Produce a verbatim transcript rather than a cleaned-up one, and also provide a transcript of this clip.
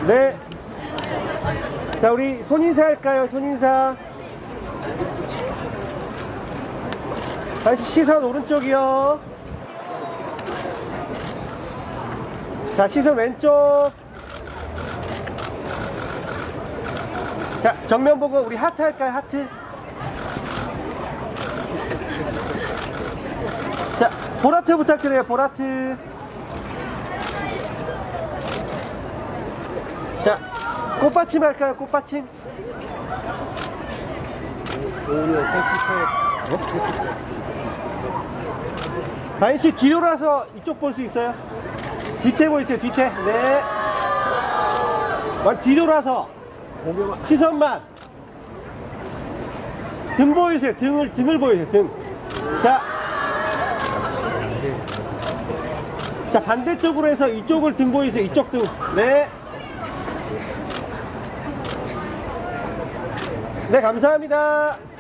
네. 자, 우리 손인사 할까요? 손인사. 다시 시선 오른쪽이요. 자, 시선 왼쪽. 자, 정면 보고 우리 하트 할까요? 하트. 자, 보라트 부탁드려요. 보라트. 자, 꽃받침 할까요? 꽃받침. 다인씨 뒤돌아서 이쪽 볼 수 있어요? 뒤태 보이세요? 뒤태. 네. 뒤돌아서 시선만. 등 보이세요? 등을 등을 보이세요? 등. 자, 자 반대쪽으로 해서 이쪽을 등 보이세요? 이쪽 등. 네. 네, 감사합니다.